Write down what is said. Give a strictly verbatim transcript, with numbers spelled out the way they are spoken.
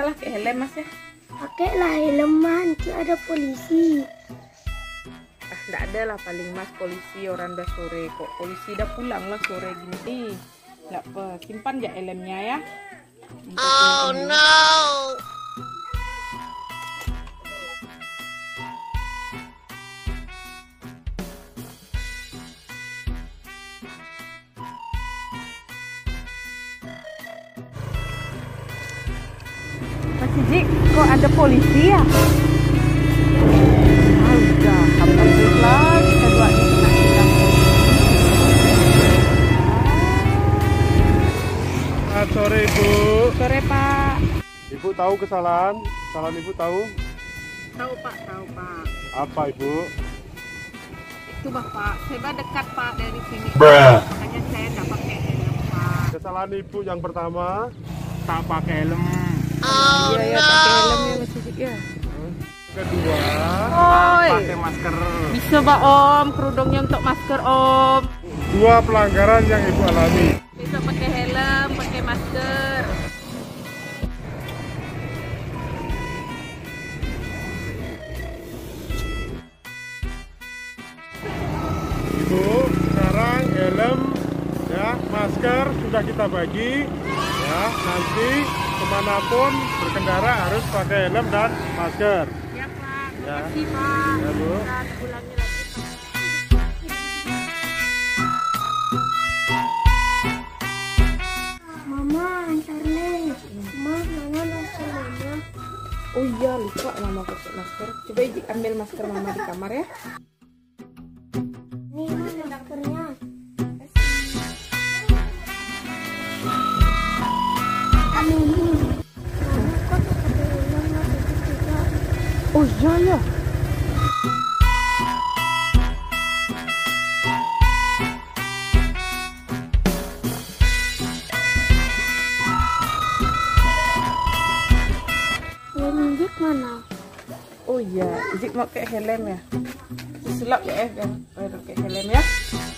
salah kayak helm mas ya? Pakailah helm man, ada polisi. Ah, nggak ada lah paling mas polisi orang udah sore kok. Polisi udah pulang lah sore gini. Ih, nggak apa, simpan ya helmnya ya. Oh no. Mas Iji, kok ada polisi ya? Ah, udah, alhamdulillah kita doain kena hilang polisi. Selamat sore Ibu. Sore Pak. Ibu tahu kesalahan? Kesalahan Ibu tahu? Tahu Pak, tahu Pak. Apa Ibu? Itu Bapak, saya dekat Pak dari sini. Bruh. Makanya saya nggak pakai helm Pak. Kesalahan Ibu yang pertama tak pakai helm. Oh Iya ya, no. pakai helm ya Mas Iji ya. Kedua, Oi. pakai masker. Bisa Pak Om, kerudungnya untuk masker Om. Dua pelanggaran yang Ibu alami. Bisa pakai helm, pakai masker. Ibu, sekarang helm, ya, masker sudah kita bagi, ya. Nanti kemanapun berkendara harus pakai helm dan masker. Ya Pak, Ya. makasih Pak. Ya, Bu. Dan ulangi lagi Pak. Mama antar nih. Mama, mama masker mama. Oh iya, lupa mama pakai masker. Coba Iji ambil masker mama di kamar ya. Nih mana maskernya? Anu nih. Mama kok pakai helm masih juga? Oh iya ya. Helm Zik mana? Oh iya, Iji mau pakai helm ya. Sulap ya, eh, pakai helm ya.